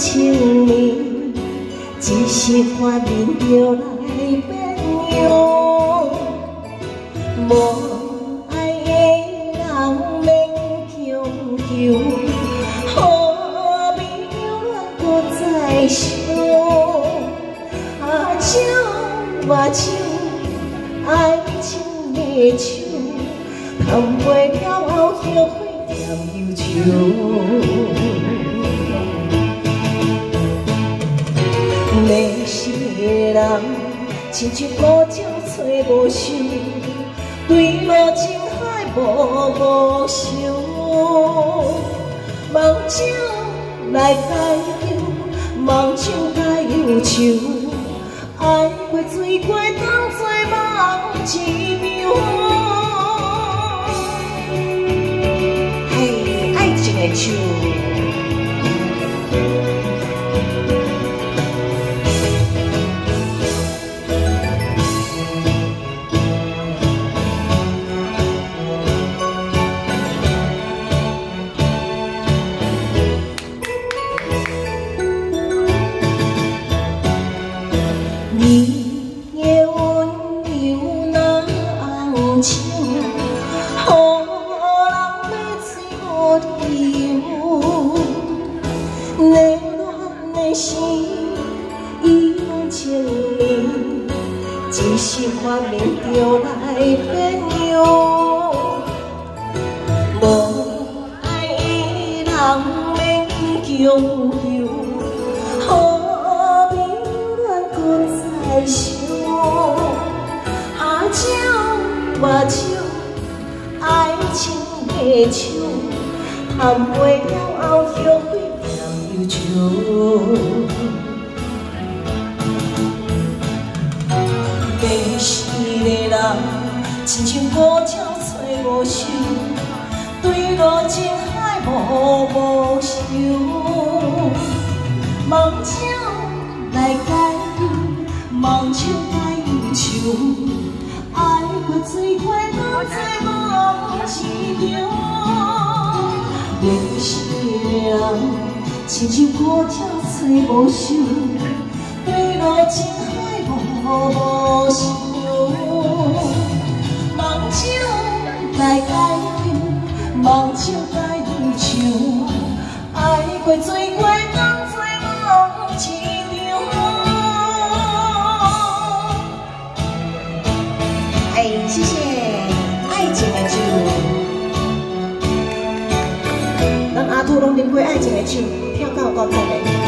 情面，一时发面就来变样。无爱的人免强求，好朋友搁再相。手挽手，爱情的手，谈袂了后后悔甜忧愁。迷失的人，亲像孤鸟找无收，对路情海无想。梦想来解忧，梦想解忧愁。爱过水过，当作梦一场。嘿，爱情的手。你的温柔那红像，予人要醉无理由。热恋的心，意乱情迷，一时发面就来变样。无爱的人免强求。手挽手，爱情的手，谈袂了后后悔甜忧愁。迷失的人，亲像孤鸟找无收，对路情海无想。梦想来解忧，梦想解忧愁。爱过水过，当作梦一场。迷失的人，亲像孤鸟找无收，对路情海无想。梦想来解忧，梦想解忧愁。爱过水过，当作梦一场。谢谢爱情的酒，咱阿土拢啉过爱情的酒，跳到到这里。